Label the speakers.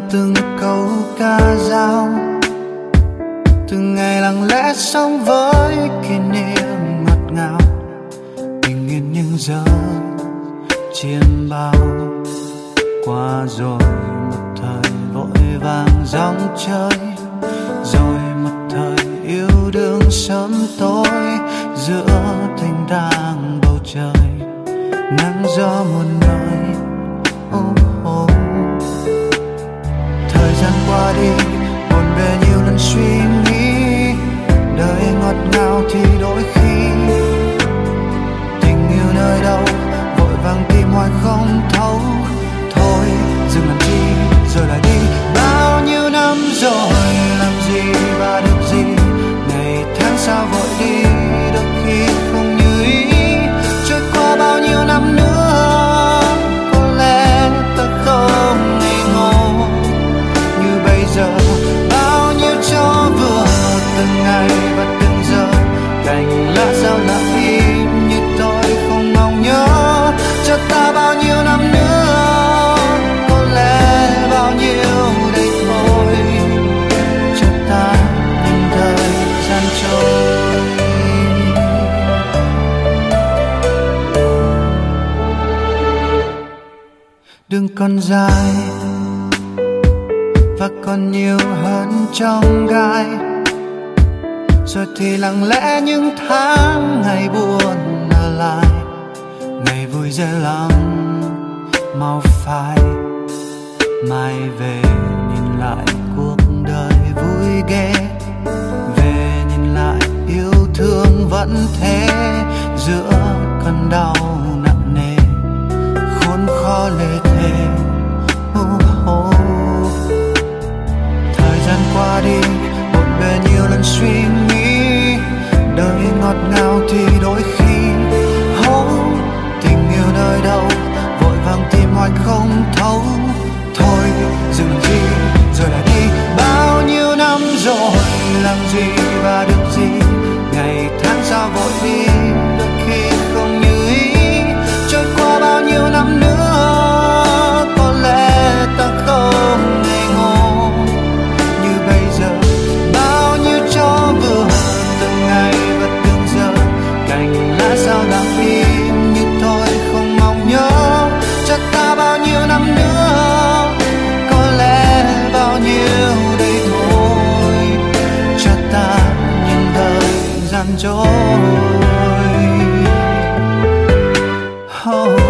Speaker 1: từng câu ca dao, từng ngày lặng lẽ sống với kỷ niệm ngọt ngào, bình yên những giờ chiêm bao. Qua rồi một thời vội vàng dòng chơi, rồi một thời yêu đương sớm tối, giữa thanh thang bầu trời nắng gió muôn nơi. Thời gian qua đi bộn bề nhiều lần suy nghĩ, đời ngọt ngào thì đôi khi tình yêu nơi đâu vội vàng tìm hoài không thấu. Thôi dừng làm chi rồi lại đi, bao nhiêu năm rồi làm gì và được gì, ngày tháng sao vội đi đôi khi không như ý. Trôi qua bao nhiêu năm nữa có lẽ ta không ngây ngô như bây giờ. Bao nhiêu cho vừa từng ngày và từng giờ, cành lá sao lặng im như tôi không mong nhớ. Cho ta bao nhiêu năm nữa, có lẽ bao nhiêu đây thôi, cho ta nhìn thời gian trôi. Đừng còn dài và còn nhiều hơn trong gai, rồi thì lặng lẽ những tháng ngày buồn ở lại, ngày vui dễ lòng mau phai. Mai về nhìn lại cuộc đời vui ghê, về nhìn lại yêu thương vẫn thế, giữa cơn đau nặng nề khốn khó lê thê. Thời gian qua đi bộn bề nhiều lần suy nghĩ, đời ngọt ngào thì đôi khi tình yêu nơi đâu vội vàng tìm hoài không thấu. Thôi dừng làm gì rồi lại đi, bao nhiêu năm rồi làm gì và được gì, ngày tháng sao vội đi đôi khi không như ý. Trôi qua bao nhiêu năm nữa có lẽ ta không ngây ngô như bây giờ. Bao nhiêu cho vừa từng ngày và từng giờ, cành lá sao lặng im như tôi không mong nhớ. Cho ta bao nhiêu năm nữa, có lẽ bao nhiêu đây thôi, cho ta nhìn thời gian trôi.